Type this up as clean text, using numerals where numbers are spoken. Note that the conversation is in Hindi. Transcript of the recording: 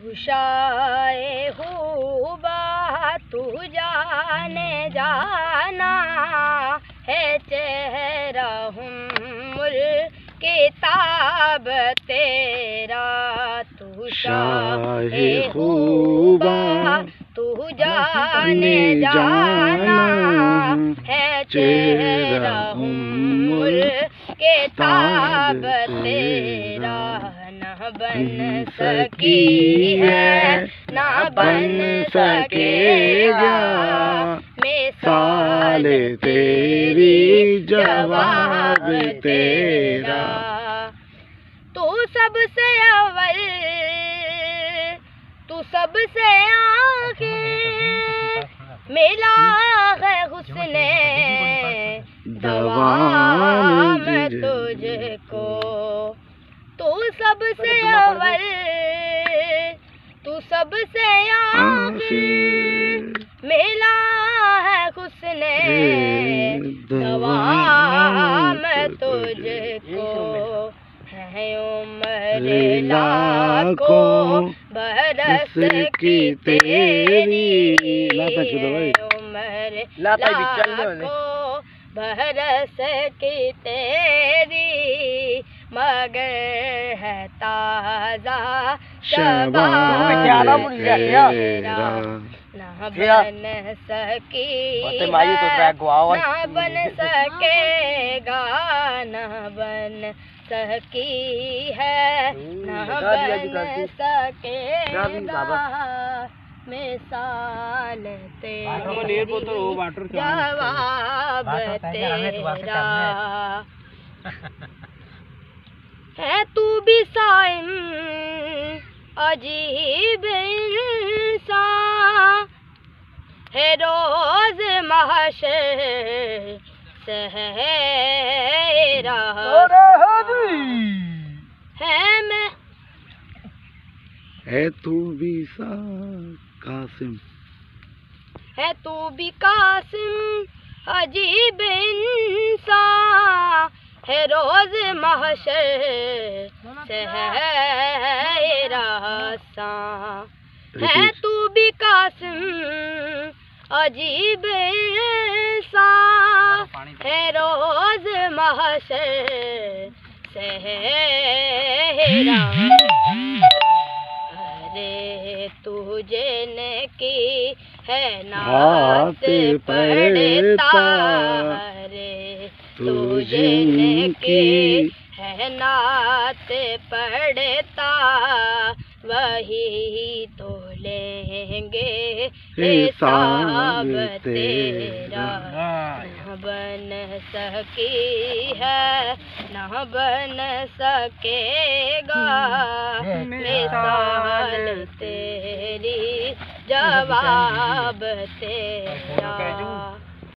शाए खूबा तू जाने जाना है चेहरा हुम्मुल किताब तेरा। तू शाए खूबा तू जाने जाना है चेहरा हुम्मुल किताब तेरा। न बन सकी है ना बन सकेगा मिसाल तेरी जवाब तेरा। तू सबसे अव्वल तू सबसे आखिर मिला है हुस्ने दवाम तुझको। तू सबसे अव्वल तू सबसे आखिर मिला है हुस्ने दवाम तुझको। है उम्र लाखों बरस की तेरी उम्र लाखों बरस की तेरी मगर है ताज़ा शबाब तेरा। ना बन सकी ना बन सकेगा ना बन सकी है ना बन सकेगा मिसाल तेरी जवाब तेरा। है तू भी साइम अजीब इंसान है रोज महशर सहरा है मैं है तू भी सा कासिम है तू भी कासिम अजीब इंसान है रोज महशर सहरा सा। है तू भी कासिम अजीब इंसान है रोज महशर सहरा। अरे तुझे ने की है नात पढ़ता रे तुझे ने की है नात पढ़ता वही तो लेंगे हिसाब तेरा। न बन सकी है न बन सकेगा मिसाल तेरी जवाब तेरा।